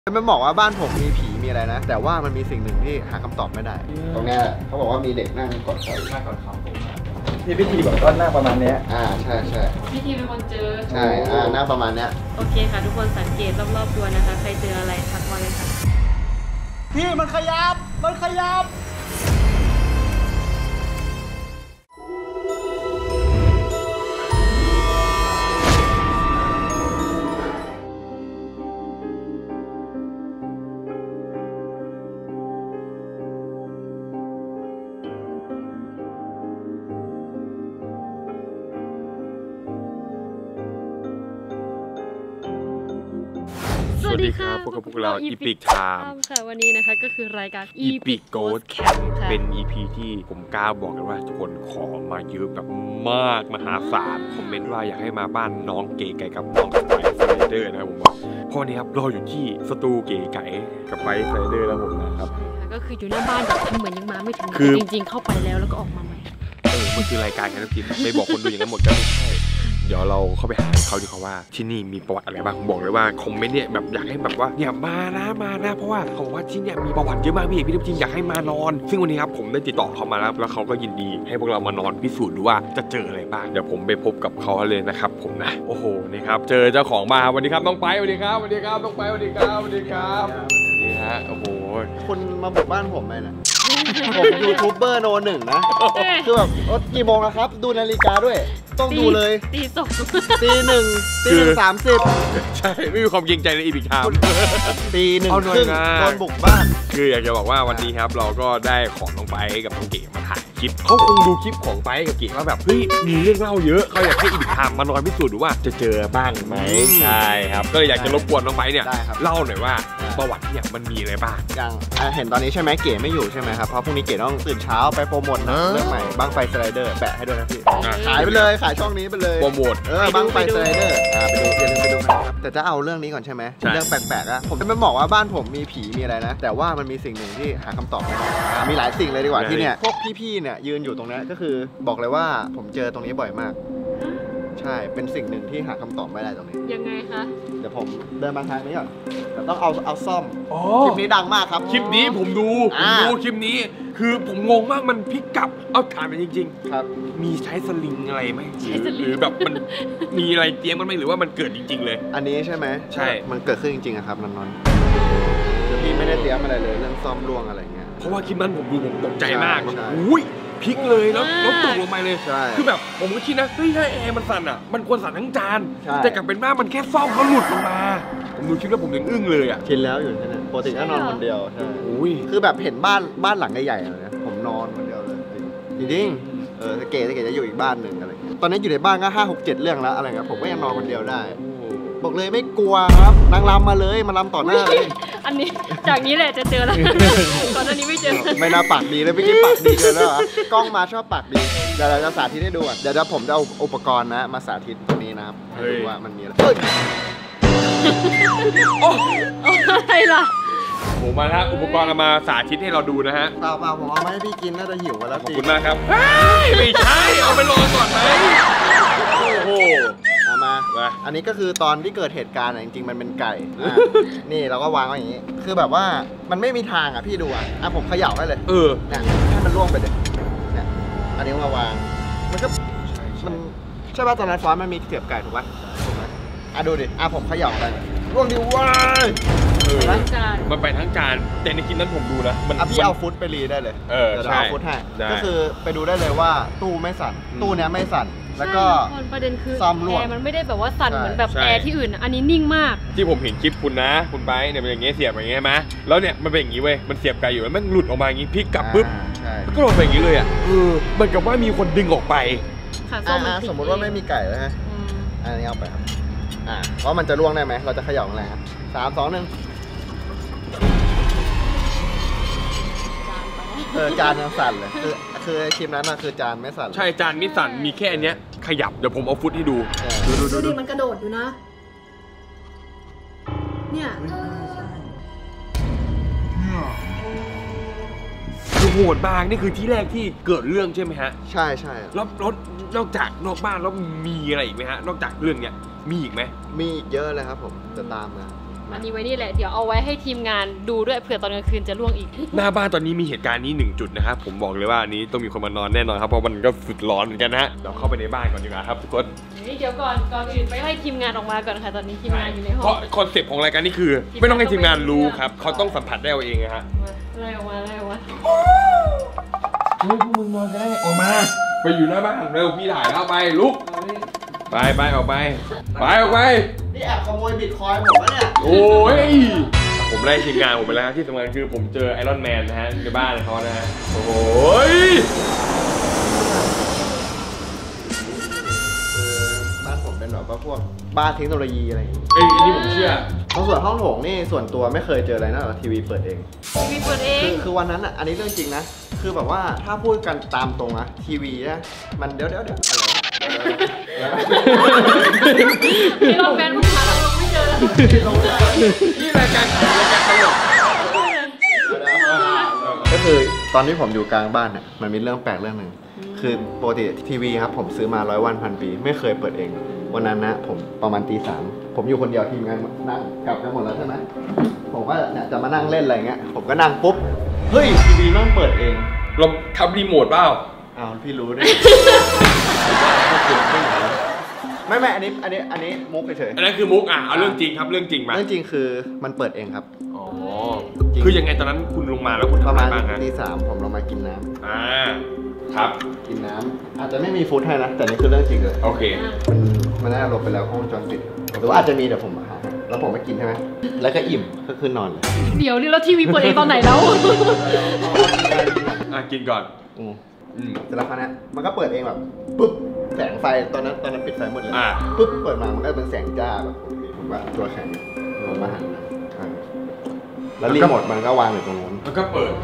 มันบอกว่าบ้านผมมีผีมีอะไรนะแต่ว่ามันมีสิ่งหนึ่งที่หาคำตอบไม่ได้ตรงนี้เขาบอกว่ามีเด็กนั่งกดเขาที่พิธีแบบว่าหน้าประมาณนี้ใช่ใช่พิธีเป็นคนเจอใช่หน้าประมาณเนี้ยโอเคค่ะทุกคนสังเกตรอบๆตัวนะคะใครเจออะไรทักมาเลยค่ะพี่มันขยับสวัสดีครับพวกเราอีพิกไทม์ค่ะวันนี้นะคะก็คือรายการอีพิกโกสแคมป์เป็น EP ที่ผมกล้าบอกกันว่าทุกคนขอมาเยอะแบบมากมหาศาลคอมเมนต์ว่าอยากให้มาบ้านน้องเก๋ไก่กับน้องไบสไลเดอร์นะครับผมว่าเพราะนี้ครับเราอยู่ที่สตูเก๋ไก่กับไบสไลเดอร์แล้วผมนะครับก็คืออยู่หน้าบ้านแบบทำเหมือนยังมาไม่ถึงจริงๆเข้าไปแล้วก็ออกมาใหม่มันคือรายการกันทุกทีไม่บอกคนดูอย่างนั้นหมดก็ไม่ใช่เดี๋ยวเราเข้าไปหาเขาดีกว่าว่าที่นี่มีประวัติอะไรบ้างบอกเลยว่าคอมเมนต์เนี่ยแบบอยากให้แบบว่าเนี่ยมานะเพราะว่าเขาบอกว่าที่เนี่ยมีประวัติเยอะมากพี่จริงอยากให้มานอนซึ่งวันนี้ครับผมได้ติดต่อเขามาแล้วเขาก็ยินดีให้พวกเรามานอนพิสูจน์ดูว่าจะเจออะไรบ้างเดี๋ยวผมไปพบกับเขาเลยนะครับผมนะโอ้โหนี่ครับเจอเจ้าของมาสวัสดีครับน้องไปสวัสดีครับน้องไปสวัสดีครับนี่ฮะโอ้โหคุณมาบุกบ้านผมไหมนะผมยูทูบเบอร์โนหนึ่งนะคือแบบกี่โมงแล้วครับดูนาฬิกาด้วยต้องดูเลยตีหนึ่ง30 ใช่ไม่มีความเกรงใจในอีพิกไทม์ตีหนึ่งครึ่งตอนบุกบ้านคืออยากจะบอกว่าวันนี้ครับเราก็ได้ของน้องไปกับน้องเก๋มาถ่ายคลิปเขาคงดูคลิปของไปกับเก๋ว่าแบบเฮ้ยมีเรื่องเล่าเยอะเขาอยากให้อีพิกไทม์มานอนพิสูจน์ดูว่าจะเจอบ้างไหมใช่ครับก็เลยอยากจะรบกวนน้องไปเนี่ยเล่าหน่อยว่าประวัติเนี่ยมันมีอะไรบ้างอย่างเห็นตอนนี้ใช่ไหมเก๋ไม่อยู่ใช่ไหมครับเพราะพรุ่งนี้เก๋ต้องตื่นเช้าไปโปรโมทเรื่องใหม่บ้างไฟสไลเดอร์แปะให้ด้วยนะพี่ขายไปเลยขายช่องนี้ไปเลยโปรโมทบ้างไฟสไลเดอร์ไปดูอย่าลืมไปดูนะครับแต่จะเอาเรื่องนี้ก่อนใช่ไหมเรื่องแปลกๆอะผมจะไม่บอกว่าบ้านผมมีผีมีอะไรนะแต่ว่ามันมีสิ่งหนึ่งที่หาคำตอบไม่ได้มีหลายสิ่งเลยดีกว่าที่เนี่ยพวกพี่ๆเนี่ยยืนอยู่ตรงนี้ก็คือบอกเลยว่าผมเจอตรงนี้บ่อยมากใช่เป็นสิ่งหนึ่งที่หาคำตอบไม่ได้ตรงนี้ยังไงคะเดี๋ยวผมเดินมาทางนี้ก่อนแต่ต้องเอาซ่อมคลิปนี้ดังมากครับคลิปนี้ผมดูคลิปนี้คือผมงงมากมันพลิกกลับเอาถามไปจริงๆครับมีใช้สลิงอะไรไหมหรือแบบมันมีอะไรเตรียมกันไหมหรือว่ามันเกิดจริงๆเลยอันนี้ใช่ไหมใช่มันเกิดขึ้นจริงๆครับนนท์คือพี่ไม่ได้เตรียมอะไรเลยเรื่องซ่อมร่วงอะไรเงี้ยเพราะว่าคลิปนั้นผมดูผมตกใจมากอุ้ยพลิกเลยแล้วตกลงไปเลยคือแบบผมก็คิดนะเฮ้ยถ้าแอร์มันสั่นอ่ะมันควรสั่นทั้งจานแต่กลับเป็นว่ามันแค่ซ่อมเขาหลุดลงมาผมดูคลิปแล้วผมยังอึ้งเลยอ่ะชินแล้วอยู่ใช่ไหมปกติก็นอนคนเดียวใช่คือแบบเห็นบ้านหลังใหญ่ๆเลยนะผมนอนคนเดียวเลยจริงๆเก๋จะอยู่อีกบ้านหนึ่งอะไรตอนนี้อยู่ในบ้านก็5-6-7 เรื่องแล้วอะไรเงี้ยผมก็ยังนอนคนเดียวได้บอกเลยไม่กลัวครับนางรำมาเลยมารำต่อหน้าเลยอันนี้จากนี้แหละจะเจอแล้วก่อนหน้านี้ไม่เจอไม่น่าปากดีเลยไม่คิดปากดีเลยแล้วกล้องมาชอบปากดีเดี๋ยวเราจะสาธิตให้ดูเดี๋ยวผมจะเอาอุปกรณ์นะมาสาธิตตรงนี้นะครับดูว่ามันมีอะไรอะไรล่ะผมมาแล้วอุปกรณ์มาสาธิตให้เราดูนะฮะเปล่าผมเอามาให้พี่กินน่าจะหิวแล้วขอบคุณมากครับไม่ใช่เอาไปลองก่อนไหมโอ้โหมาอันนี้ก็คือตอนที่เกิดเหตุการณ์จริงๆมันเป็นไก่นี่เราก็วางไว้อย่างนี้คือแบบว่ามันไม่มีทางพี่ดูผมเขย่าให้เลยเนี่ยให้มันร่วงไปเลยเนี่ยอันนี้มาวางมันก็มันใช่ป่ะตอนนั้นฟอนมันมีเสียบไก่ถูกป่ะดูดิผมเขย่าไปร่วงดิว้ายมันไปทั้งจานแต่ในคลิปนั้นผมดูนะมันพี่เอาฟุตไปรีได้เลยเดี๋ยวเอาฟุตให้ก็คือไปดูได้เลยว่าตู้ไม่สั่นตู้เนี้ยไม่สั่นแล้วก็ประเด็นคือแอร์มันไม่ได้แบบว่าสั่นเหมือนแบบแอร์ที่อื่นอันนี้นิ่งมากที่ผมเห็นคลิปคุณนะคุณไปเนี่ยเป็นอย่างเงี้ยเสียบอย่างเงี้ยไหมแล้วเนี่ยมันเป็นอย่างงี้เว้ยมันเสียบไกลอยู่มันหลุดออกมาอย่างงี้พลิกกลับปุ๊บก็ลงไปอย่างงี้เลยมันกับว่ามีคนดึงออกไปสมมติว่าไม่มีไก่แล้วฮะอันนี้เอาไปครับเพราะมันจะร่วงได้ไหมเราจะเขย่าแรง3 2 1จานยังสั่นเลยคือคลิปนั้นคือจานไม่สั่นใช่จานไม่สั่นมีแค่อันเนี้ยขยับเดี๋ยวผมเอาฟุตให้ดูดูดิมันกระโดดอยู่นะเนี่ยคือโหดมากนี่คือที่แรกที่เกิดเรื่องใช่ไหมฮะใช่แล้วนอกจากนอกบ้านแล้วมีอะไรอีกไหมฮะนอกจากเรื่องเนี้ยมีอีกไหมมีอีกเยอะเลยครับผมจะตามมาอันนี้ไว้นี่แหละเดี๋ยวเอาไว้ให้ทีมงานดูด้วยเผื่อตอนกลางคืนจะล่วงอีกหน้าบ้านตอนนี้มีเหตุการณ์นี้1จุดนะครับผมบอกเลยว่าอันนี้ต้องมีคนมานอนแน่นอนครับเพราะมันก็สุดร้อนเหมือนกันนะฮะเราเข้าไปในบ้านก่อนดีกว่าครับทุกคนเดี๋ยวก่อนอื่นไปให้ทีมงานออกมาก่อนค่ะตอนนี้ทีมงานอยู่ในห้เพองราะคอนเซ็ปต์ของรายการนี้คือ ไม่ต้องให้ทีมงานรู้ครับเขาต้องสัมผัสได้เอาเองนะฮะอะไรออกมาเฮ้ยพวกมึงนอนกันได้ออกมาไปอยู่หน้าบ้านเร็วพี่ถ่ายแล้วไปลุกไปออกไปออกไปนี่แอบขโมยบิตคอยน์ผมแล้วเนี่ยโอ้ยผมไล่ทีมงานผมไปแล้วที่สำคัญคือผมเจอไอรอนแมนนะฮะในบ้านเขานะฮะโอ้ยบ้านผมเป็นแบบว่าพวกบ้านเทคโนโลยีอะไรอย่างงี้ไอ้นี่ผมเชื่อส่วนห้องโถงนี่ส่วนตัวไม่เคยเจออะไรนะทีวีเปิดเองมีเปิดเองคือวันนั้นอ่ะอันนี้เรื่องจริงนะคือแบบว่าถ้าพูดกันตามตรงนะทีวีนะมันเดี๋ยวอะไรที่เราแฟนผู้ชายเราไม่เจอแล้วนี่รายการตลกก็คือตอนที่ผมอยู่กลางบ้านเนี่ยมันมีเรื่องแปลกเรื่องหนึ่งคือปกติทีวีครับผมซื้อมา100 วันพันปีไม่เคยเปิดเองวันนั้นนะผมประมาณตี 3ผมอยู่คนเดียวทีมงานนั่งกลับกันหมดแล้วใช่ไหมผมก็เนี่ยจะมานั่งเล่นอะไรเงี้ยผมก็นั่งปุ๊บเฮ้ยทีวีนั่งเปิดเองเราทำรีโมทเปล่าอ้าวพี่รู้ด้วยไม่อันนี้มุกเฉยอันนั้นคือมุกเอาเรื่องจริงครับเรื่องจริงมาเรื่องจริงคือมันเปิดเองครับอ๋อคือยังไงตอนนั้นคุณลงมาแล้วคุณประทำอะไรมาณบ้างฮะตี 3ผมลงมากินน้ำครับกินน้ำอาจจะไม่มีฟู้ดให้นะแต่นี่คือเรื่องจริงเลยโอเคมันน่าลบไปแล้วห้องจอปิดหรือว่าอาจจะมีเดี๋ยวผมหาแล้วผมไปกินใช่ไหมแล้วก็อิ่มก็คือนอนเลยเดี๋ยวนี่เราทีวีเปิดเองตอนไหนแล้วกินก่อนเสร็จแล้วคราวนี้มันก็เปิดเองแบบปุ๊บแสงไฟตอนนั้นปิดไฟหมดเลยปุ๊บเปิดมามันก็เป็นแสงจ้าแบบผมว่าตัวแข็งผมมาหันแล้วรีโมทมันก็วางอยู่ตรงนู้นแล้วก็เปิด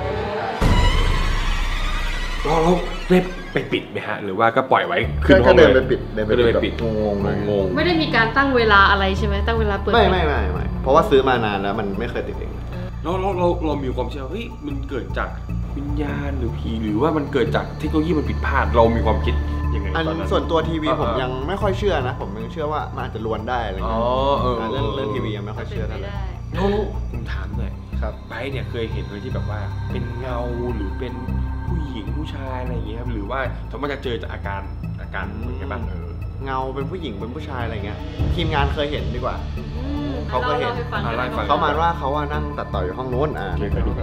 เราได้ไปปิดไหมฮะหรือว่าก็ปล่อยไว้ขึ้นห้ก็องเดินเลไปยปิดงงไม่ได้มีการตั้งเวลาอะไรใช่ไหมตั้งเวลาเปิดไม่เพราะว่าซื้อมานานแล้วมันไม่เคยติดเองเรามีความเชื่อเฮ้ยมันเกิดจากวิญญาณหรือผีหรือว่ามันเกิดจากเทคโนโลยีมันผิดพลาดเรามีความคิดยังไงตอนนั้นส่วนตัวทีวีผมยังไม่ค่อยเชื่อนะผมยังเชื่อว่ามันอาจจะลวนได้อะไรเงี้ยเรื่องทีวียังไม่ค่อยเชื่อเท่าไหร่ผมถามหน่อยครับไบร์ทเนี่ยเคยเห็นเลยที่แบบว่าเป็นเงาหรือเป็นผู้หญิงผู้ชายอะไรอย่างเงี้ยครับหรือว่าสมมติจะเจอจากอาการเป็นไงบ้างเงาเป็นผู้หญิงเป็นผู้ชายอะไรเงี้ยทีมงานเคยเห็นดีกว่าเขาก็เห็นเขามาว่าเขาว่านั่งตัดต่ออยู่ห้องโน้นไปดู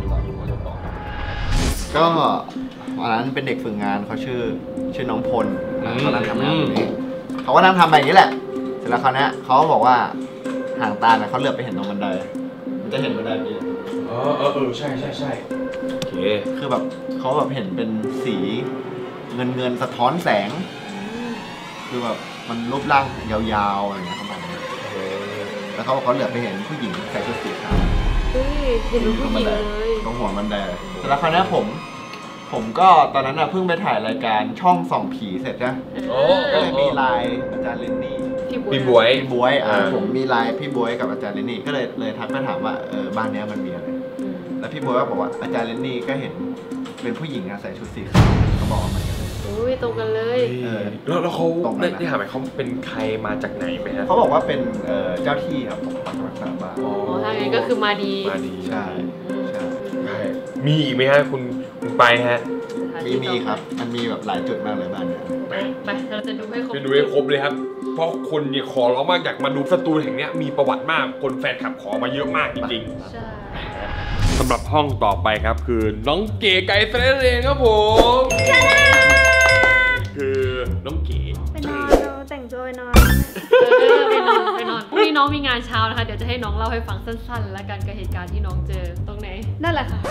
ก็อันนั้นเป็นเด็กฝึกงานเขาชื่อน้องพลเขานั่งทำงานอยู่นี่เขาก็นั่งทำแบบนี้แหละเสร็จแล้วคราวนี้เขาบอกว่าห่างตาเนี่ยเขาเหลือบไปเห็นตรงบันไดมันจะเห็นบันไดนี้ใช่โอเคคือแบบเขาแบบเห็นเป็นสีเงินสะท้อนแสงคือแบบมันรูปร่างยาวๆอะไรเงี้ยเขาบอกแล้วเขาบอกเขาเหลือบไปเห็นผู้หญิงใส่ชุดสีขาวเห็นผู้หญิงเลยตรงหัวบันไดแต่ละคราวนี้ผมก็ตอนนั้นเพิ่งไปถ่ายรายการช่องส่องผีเสร็จนะก็เลยมีไลน์อาจารย์ลินนี่พี่บวยผมมีไลน์พี่บวยกับอาจารย์ลินนี่ก็เลยทักไปถามว่าบ้านนี้มันมีอะไรแล้วพี่บวยก็บอกว่าอาจารย์ลินนี่ก็เห็นเป็นผู้หญิงใส่ชุดสีขาวเขาบอกว่ามันตรงกันเลยแล้วเขาได้ถามไหมเขาเป็นใครมาจากไหนไหมฮะเขาบอกว่าเป็นเจ้าที่ครับของจังหวัดตากถ้างั้นก็คือมาดีใช่มีอีกไหมฮะคุณไปฮะมีครับมันมีแบบหลายจุดมากเลยบ้านเนี่ยไปเราจะดูให้ครบเลยครับเพราะคนเนี่ยขอร้องมากอยากมาดูสตูแห่งนี้มีประวัติมากคนแฟนคลับขอมาเยอะมากจริงๆใช่สำหรับห้องต่อไปครับคือน้องเก๋ไก่เซเลนเองครับผมคือน้องเก๋ไปนอนแต่งตัวไปนอนพรุ่งนี้น้องมีงานเช้านะคะเดี๋ยวจะให้น้องเล่าให้ฟังสั้นๆแล้วกันกับเหตุการณ์ที่น้องเจอตรงไหนนั่นแหละค่ะ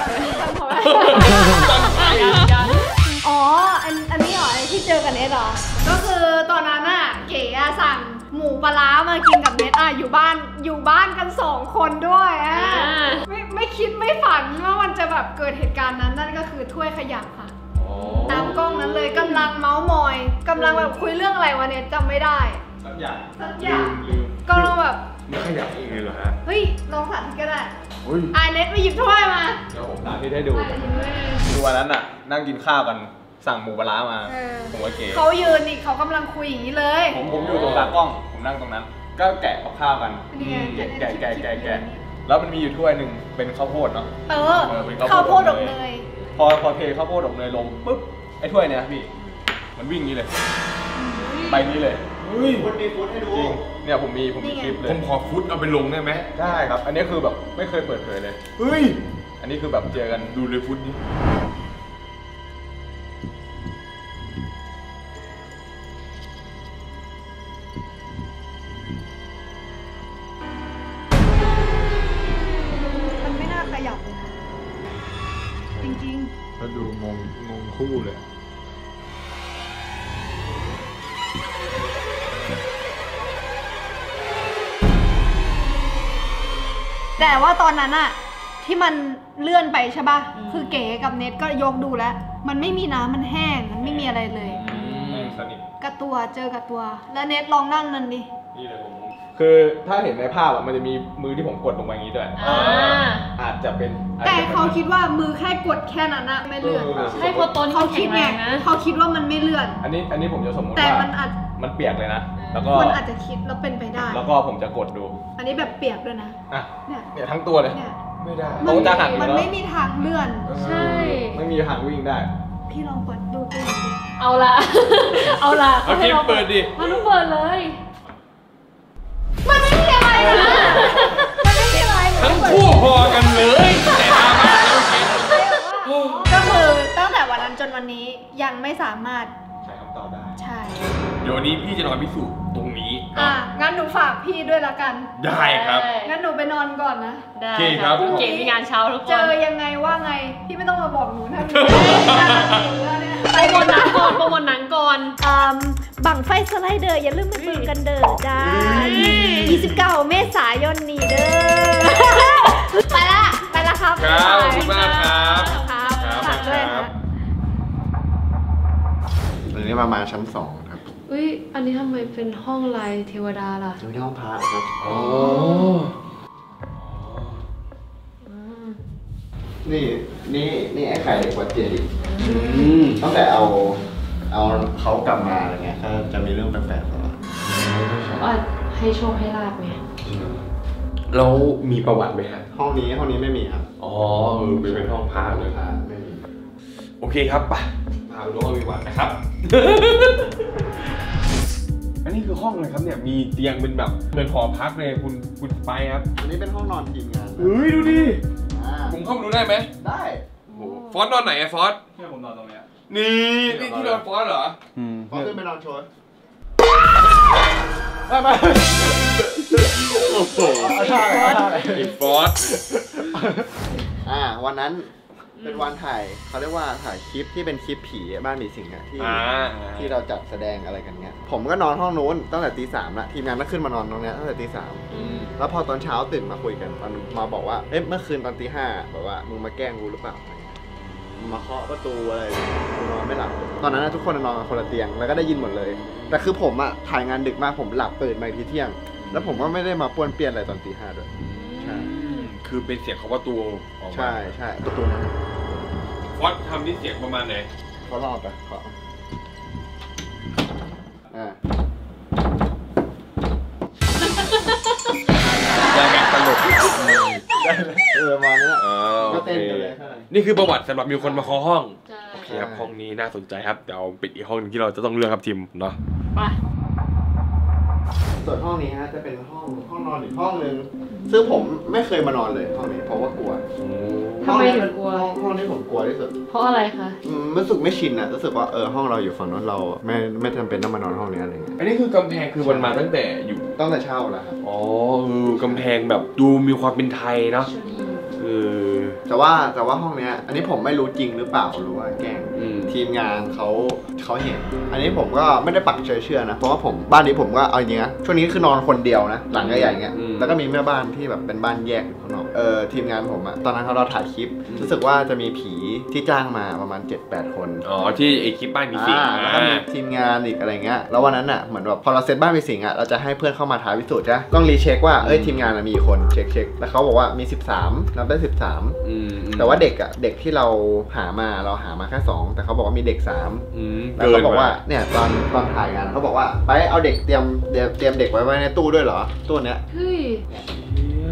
อ๋ออันนี้เหรอที่เจอกันเนทเหรอก็คือตอนนั้นเก๋สั่งหมูปลาร้ามากินกับเนทอยู่บ้านกัน2 คนด้วยไม่คิดไม่ฝันว่ามันจะแบบเกิดเหตุการณ์นั้นนั่นก็คือถ้วยขยะค่ะตามกล้องนั้นเลยกำลังเมาส์มอยกำลังแบบคุยเรื่องอะไรวะเนี่ยจำไม่ได้สักอย่างก็เราแบบไม่ขยับอีกเลยเหรอฮะเฮ้ยลองสาธิตก็ได้เน็ตไปหยิบถ้วยมาเดี๋ยวผมสาธิตให้ดูคือวันนั้นนั่งกินข้าวกันสั่งหมูปลาร้ามาผมว่าเก๋เขายืนนี่เขากำลังคุยอย่างนี้เลยผมอยู่ตรงตากล้องผมนั่งตรงนั้นก็แกะกับข้าวกันแกะแล้วมันมีอยู่ถ้วยหนึ่งเป็นข้าวโพดเนาะ เป็นข้าวโพดอบเนยพอเทข้าวโพดอบเนยลงปุ๊บไอ้ถ้วยเนี่ยพี่มันวิ่งนี้เลยไปนี้เลยคุณมีฟุตให้ดูจริงเนี่ยผมมีคลิปเลยผมขอฟุตเอาไปลงได้ไหมได้ครับ อันนี้คือแบบไม่เคยเปิดเผยเลยเฮ้ยอันนี้คือแบบเจอกันดูเลยฟุตนี้มันไม่น่าขยับเลยนะจริงแล้วดูงงคู่เลยๆ แต่ว่าตอนนั้นอะที่มันเลื่อนไปใช่ป่ะ คือเก๋กับเน็ตก็ยกดูแล้ว มันไม่มีน้ำมันแห้ง มันไม่มีอะไรเลยสนิทกับตัวเจอกับตัว แล้วเน็ตลองนั่งนั่นดินี่เลยผมคือถ้าเห็นในภาพอะมันจะมีมือที่ผมกดลงไปอย่างนี้ด้วย อาจจะเป็นแต่เขาคิดว่ามือแค่กดแค่นั้นอะไม่เลื่อนใช่เพราะต้นเขาเขาคิคิดดไงไงนะเขาคิดว่ามันไม่เลื่อนอันนี้ผมจะสมมติแต่ว่ามันอาจมันเปียกเลยนะ แล้วก็มันอาจจะคิดแล้วเป็นไปได้แล้วก็ผมจะกดดูอันนี้แบบเปียกด้วยนะอ่ะเนี่ยเนี่ยทั้งตัวเลยเนี่ยไม่ได้มันเขาจะหักอยู่มันแล้วไม่มีทางเลื่อนใช่ไม่มีทางวิ่งได้พี่ลองเปิดดูตัวเองดิเอาละ เอาละเอาคลิปเปิดดิมันต้องเปิดเลยมันไม่มีอะไรนะมันไม่มีอะไรเลยทั้งคู่พอกันเลยแต่ตาบ้าแล้วเก่งก็คือตั้งแต่วันนั้นจนวันนี้ยังไม่สามารถใช้คำตอบได้ใช่เดี๋ยววันนี้พี่จะนอนพิสูจน์ตรงนี้งั้นหนูฝากพี่ด้วยละกันได้ครับงั้นหนูไปนอนก่อนนะได้โอเคครับเก๋มีงานเช้าทุกคเจอน ยังไงว่าไง พี่ไม่ต้องมาบอกหนูถ้ามีเนี่ยไปบนหนังก่อนโปรโมทหนังก่อนบังไฟสไลเดอร์อย่าลืมมาดูกันเด้อจ้า 29 เมษายนนี้เด้อ ไปละครับครับขอบคุณมากครับครับครับฝากด้วยครันะบอันนี้มาชั้น 2 ครับอุ้ย อันนี้ทำไมเป็นห้องลายเทวดาล่ะอยู่ที่ห้องพระครับอ๋อนี่ไอ้ไข่เด็กวัดเจดีย์ตั้งแต่เอาเขากลับมาอะไรเงี้ยก็จะมีเรื่องแปลกๆตลอดว่าให้โชคให้ลาบไงแล้วมีประวัติไหมฮะห้องนี้ไม่มีครับอ๋อเป็นห้องพระเลยพระไม่มีโอเคครับไปพาไปดูห้องวิวัฒน์นะครับ อันนี้คือห้องอะไรครับเนี่ย มีเตียงเป็นแบบเป็นหอพักเลยคุณไปครับอันนี้เป็นห้องนอนทีมงานนะเฮ้ยดูดิอ่าผมเข้ามาดูได้ไหมได้โอ้โหฟอสนอนไหนอะฟอสเนี่ยผมนอนตรงเนี้ยนี่ที่นอนฟอสเหรอพอขึ้นไปนอนโชว์มาโอ้โหเอาท่าอะไรเอาท่าอะไรไอ้ฟอสวันนั้นเป็นวันถ่ายเขาเรียกว่าถ่ายคลิปที่เป็นคลิปผีบ้านผีสิงอะที่เราจัดแสดงอะไรกันเงี้ยผมก็นอนห้องนู้นตั้งแต่ตี 3ละทีมงานก็ขึ้นมานอนตรงเนี้ยตั้งแต่ตี 3แล้วพอตอนเช้าตื่นมาคุยกันตอนมาบอกว่าเอ๊ะเมื่อคืนตอนตี 5แบบว่ามึงมาแกล้งกูหรือเปล่ามึงมาเคาะประตูอะไรกูนอนไม่หลับตอนนั้นทุกคนนอนกันคนละเตียงแล้วก็ได้ยินหมดเลยแต่คือผมอะถ่ายงานดึกมากผมหลับตื่นมาอีกทีเที่ยง แล้วผมก็ไม่ได้มาป้วนเปี้ยนอะไรตอนตี 5ด้วยใช่คือเป็นเสียงของประตูออกมาใช่ประตูนั้นฟอสทำที่เสียงประมาณไหนเขารอบไปขอยังไงตลกมาเนี้ยโอก็เคเต้นกันเลยนี่คือประวัติสำหรับมีคนมาเคาะห้องใช่โอเคครับห้องนี้น่าสนใจครับเดี๋ยวปิดอีกห้องหนึงที่เราจะต้องเลือกครับทีมเนาะไปส่วนห้องนี้ฮะจะเป็นห้องนอนอีกห้องนึงซึ่งผมไม่เคยมานอนเลยห้องนี้เพราะว่ากลัวทำไมถึงกลัวห้องนี้ผมกลัวที่สุดเพราะอะไรคะรู้สึกไม่ชินอ่ะรู้สึกว่าห้องเราอยู่ฝั่งนั้นเราไม่จำเป็นต้องมานอนห้องนี้อะไรเงี้ยอันนี้คือกำแพงคือมันมาตั้งแต่อยู่ตั้งแต่เช่าแล้วครับอ๋อคือกำแพงแบบดูมีความเป็นไทยเนาะแต่ว่าห้องเนี้ยอันนี้ผมไม่รู้จริงหรือเปล่าหรือว่าแกล้งทีมงานเขาเห็น อันนี้ผมก็ไม่ได้ปักใจเชื่อนะเพราะว่าผมบ้านนี้ผมก็เอาจริงนะช่วงนี้คือนอนคนเดียวนะหลังใหญ่ๆเงี้ยแล้วก็มีแม่บ้านที่แบบเป็นบ้านแยกอยู่ข้างนอกทีมงานผมอะตอนนั้นเราถ่ายคลิปรู้สึกว่าจะมีผีที่จ้างมาประมาณ 7-8 คนอ๋อที่ไอคลิปบ้านมีสิงแล้วก็มีทีมงานอีกอะไรเงี้ยแล้ววันนั้นอะเหมือนแบบพอเราเซตบ้านมีสิงอะเราจะให้เพื่อนเข้ามาถ่ายพิสูจน์ใช่ต้องรีเช็คว่าทีมงานมีกี่คนเช็คแล้วเขาบอกว่ามี13นับได้13แต่ว่าเด็กที่เราหามาแค่2แต่เขาบอกว่ามีเด็ก3แล้วเขาบอกว่าเนี่ยตอนถ่ายงานเขาบอกว่าไปเอาเด็กเตรียมเด็กไว้ในตู้ด้วยเหรอตู้เนี้ยเฮ้ย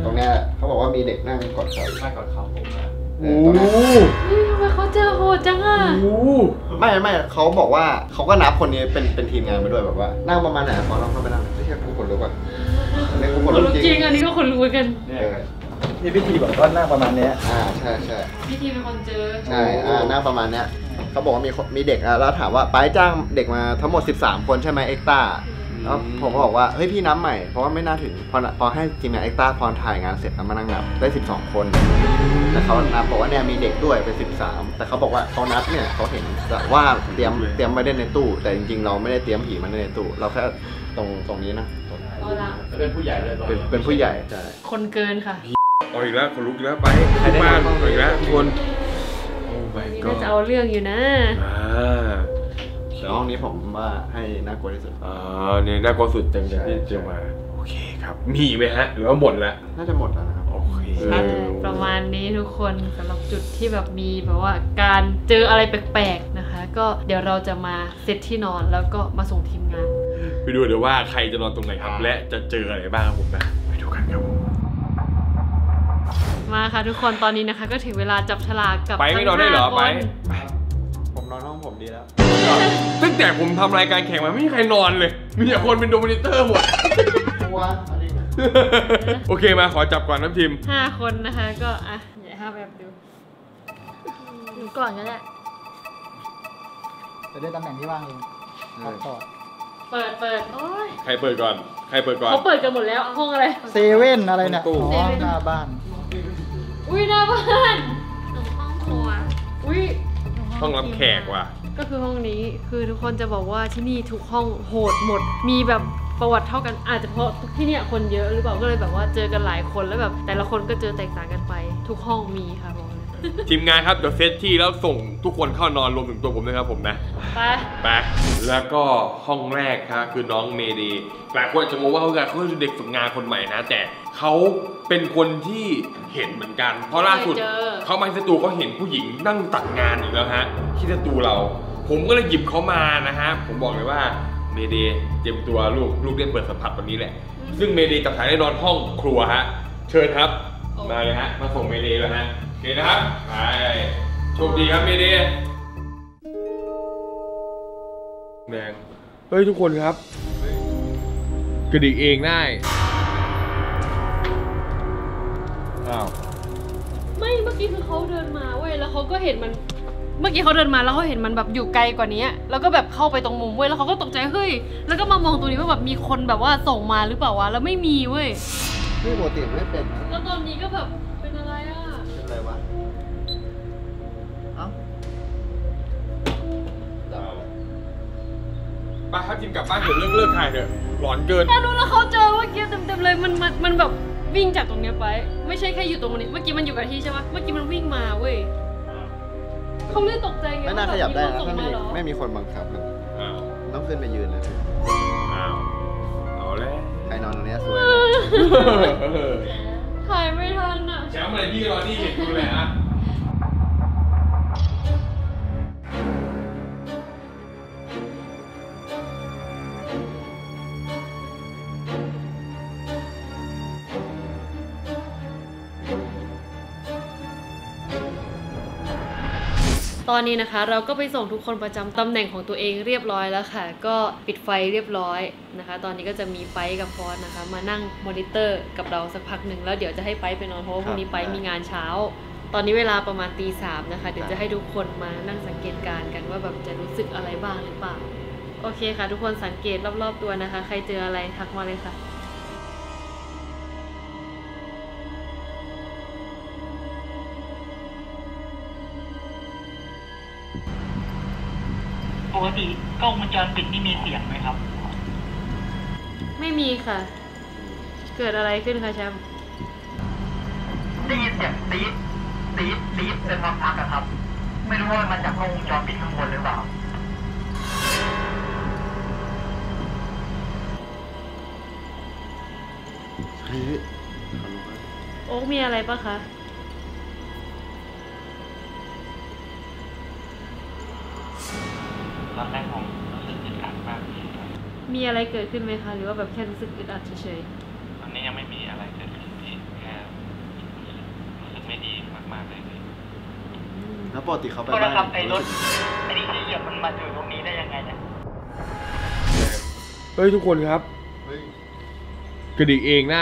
ตรงเนี้ยเขาบอกว่ามีเด็กนั่งกอดเข่าใช่ก่อนเขาผมนะตรงเนี้ยทำไมเขาเจอโหดจังอ่ะไม่เขาบอกว่าเขาก็นับคนนี้เป็นทีมงานไปด้วยแบบว่านั่งประมาณไหนพอลองเข้าไปนั่งไม่ใช่กูขนลุกอ่ะนี่กูขนลุกจจริริงงอันนี้ก็คนรู้กันนี่พิธีแบบก็นั่งประมาณเนี้ยใช่พี่ทีเป็นคนเจอใช่นั่งประมาณเนี้ยเขาบอกว่ามีเด็กแล้วถามว่าไปจ้างเด็กมาทั้งหมด13คนใช่ไหมเอ็กต้าแล้วผมก็บอกว่าเฮ้ยพี่นับใหม่เพราะว่าไม่น่าถึงพอให้ทีมงานเอ็กต้าพอถ่ายงานเสร็จแล้วมานั่งนับได้12คนแต่เขานับบอกว่าเนี่ยมีเด็กด้วยเป็น13แต่เขาบอกว่าเขานับเนี่ยเขาเห็นว่าเตรียมไว้ในตู้แต่จริงๆเราไม่ได้เตรียมผีมันในตู้เราแค่ตรงนี้นะเอาละเป็นผู้ใหญ่เลยตอนเป็นผู้ใหญ่ใช่คนเกินค่ะเอาอีกแล้วคนลุกอีกแล้วไปทุกบ้านเอาอีกแล้วทุกคนโอ้ my นี่ god น่าจะเอาเรื่องอยู่นะแต่ห้องนี้ผมว่าให้น่ากลัวที่สุดเนี่ยน่ากลัวสุดจังที่เจอมาโอเคครับมีไหมฮะหรือว่าหมดแล้วน่าจะหมดแล้วนะครับโอเคประมาณนี้ทุกคนสำหรับจุดที่แบบมีแบบว่าการเจออะไรแปลกๆนะคะ ก็เดี๋ยวเราจะมาเซตที่นอนแล้วก็มาส่งทีมงานไปดูเดี๋ยวว่าใครจะนอนตรงไหนครับและจะเจออะไรบ้างครับผมนะไปดูกันครับผมมาค่ะทุกคนตอนนี้นะคะ ก็ถึงเวลาจับฉลากกับไปไม่นอนได้เหรอทั้งไป 5 คนผมนอนห้องผมดีแล้วตั้งแต่ผมทำรายการแข่งมาไม่มีใครนอนเลยมีแต่คนเป็นโดมิเนเตอร์หมดว่าอันนี้โอเคมาขอจับก่อนน้ำทีม 5 คนนะคะก็อ่ะอย่าห้าแบบดูหนูก่อนก็ได้จะได้ตำแหน่งที่ว่างเองครับต่อเปิดโอ้ยใครเปิดก่อนใครเปิดก่อนเขาเปิดกันหมดแล้วห้องอะไรเซเว่นอะไรเนี่ยตู้อ๋อหน้าบ้านอุ้ยหน้าบ้านหนูห้องครัวอุ้ยห้องรับแขกว่ะก็คือห้องนี้คือทุกคนจะบอกว่าที่นี่ทุกห้องโหดหมด มีแบบประวัติเท่ากันอาจจะเพราะที่เนี่ยคนเยอะหรือเปล่าก็เลยแบบว่าเจอกันหลายคนแล้วแบบแต่ละคนก็เจอแตกต่างกันไป ทุกห้องมีค่ะบอกเลยทีมงานครับเดี๋ยวเซตที่แล้วส่งทุกคนเข้านอนรวมถึงตัวผมนะครับผมนะไปไปแล้วก็ห้องแรกครับคือน้องเมดีหลายคนอาจจะงงว่าเขาคือเด็กฝึกงานคนใหม่นะ แต่เขาเป็นคนที่เห็นเหมือนกัน เพราะล่าสุดเขามาที่สตูเขาเห็นผู้หญิงนั่งตัดงานอีกแล้วฮะที่สตูเรา ผมก็เลยหยิบเขามานะฮะผมบอกเลยว่าเมเดเตรียมตัวลูกได้เปิดสัมผัสวันนี้แหละ ซึ่งเมเดกับสายได้นอนห้องครัวฮะเชิญครับมาเลยฮะมาส่งเมเดแล้วฮะโอเคนะครับไปโชคดีครับเมเดแดงเฮ้ยทุกคนครับกระดิกเองได้อ้าวไม่เมื่อกี้คือเขาเดินมาเว้ยแล้วเขาก็เห็นมันเมื่อกี้เขาเดินมาแล้วเขาเห็นมันแบบอยู่ไกลกว่านี้แล้วก็แบบเข้าไปตรงมุมเว้ยแล้วเขาก็ตกใจเฮ้ยแล้วก็มามองตรงนี้ว่าแบบมีคนแบบว่าส่งมาหรือเปล่าวะแล้วไม่มีเว้ยนี่ปกติไม่เป็นนะแล้วตอนนี้ก็แบบเป็นอะไรอ่ะเป็นอะไรวะ เอ้าไปครับทีมกลับบ้านเถอะเลิกถ่ายเถอะหลอนเกินแต่รู้แล้วเขาเจอเมื่อกี้เต็มๆเลยมันแบบวิ่งจากตรงเนี้ยไป ไม่ใช่แค่อยู่ตรงนี้เมื่อกี้มันอยู่กับที่ใช่ปะเมื่อกี้มันวิ่งมาเว้ยเขาไม่ได้ตกใจไงไม่น่าขยับได้นะว่าแบบถ้ามีคนส่งมาเหรอไม่มีคนบังคับมันอ้าวต้องขึ้นไปยืนเลยอ้าวเอาแล้วใครนอนตรงเนี้ยสวยนะถ่ายไม่ทันอ่ะแชมป์อะไรพี่รอที่เห็นดูเลยฮะตอนนี้นะคะเราก็ไปส่งทุกคนประจำตำแหน่งของตัวเองเรียบร้อยแล้วค่ะ ก็ปิดไฟเรียบร้อยนะคะ ตอนนี้ก็จะมีไปกับฟอสนะคะ มานั่งมอนิเตอร์กับเราสักพักหนึ่งแล้วเดี๋ยวจะให้ไปนอนเพราะว่าพรุ่งนี้ไปมีงานเช้า ตอนนี้เวลาประมาณตี 3นะคะเดี๋ยวจะให้ทุกคนมานั่งสังเกตการณ์กันว่าแบบจะรู้สึกอะไรบ้างหรือเปล่าโอเคค่ะ ทุกคนสังเกตรอบๆตัวนะคะ ใครเจออะไรทักมาเลยค่ะปกติกล้องวงจรปิดนี่มีเสียงไหมครับไม่มีค่ะ เกิดอะไรขึ้นคะแชมป์ได้ยินเสียงตี๊ดเป็นพักๆครับ ไม่รู้ว่ามันจากกล้องวงจรปิดข้างบนหรือเปล่าเฮ้ยโอ๊กมีอะไรปะคะตอนแรกผมรู้สึกอึดอัดมากมีอะไรเกิดขึ้นไหมคะ หรือว่าแบบแค่รู้สึกอึดอัดเฉยตอนนี้ยังไม่มีอะไรเกิดขึ้นพี่แค่แล้วปกติเขาไปก็บ้านะครับนไอ้รถไอ้ที่เหยียบมันมาอยู่ตรงนี้ได้ยังไงเนี่ยเฮ้ยทุกคนครับเฮ้ยกระดิกเองได้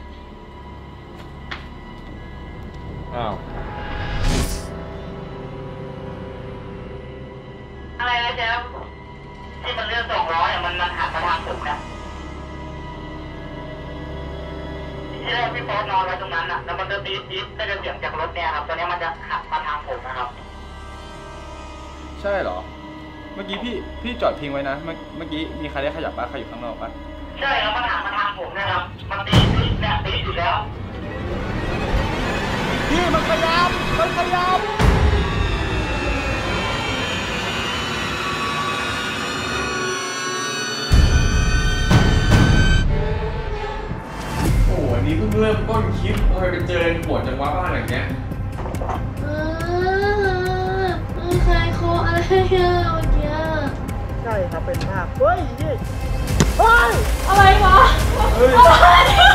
อ้าวอะไรนะแจ๊บที่มันเลื่อน200อ่ะมันหักมาทางผมนะที่แรกพี่ป๊อปนอนไว้ตรงนั้นอ่ะแล้วมันก็ตีดก็จะเสียงจากรถเนี่ยครับตอนนี้มันจะหักมาทางผมนะครับใช่เหรอ เมื่อกี้พี่จอดทิ้งไว้นะ เมื่อกี้มีใครได้ขยับบ้างใครอยู่ข้างนอกปะใช่ครับมันหักมาทางผมนะครับมันตีเนี่ยตีอยู่แล้วพี่มันขยับโอ้โหอันนี้เพิ่งเริ่มต้นคลิปพอไปเจอปวดจังหวะบ้านหลังเนี้ยใครโคอะไรอะเมื่อกี้ใช่ครับเป็นภาพเฮ้ยนี่เฮ้ยอะไรวะเฮ้ยอะไร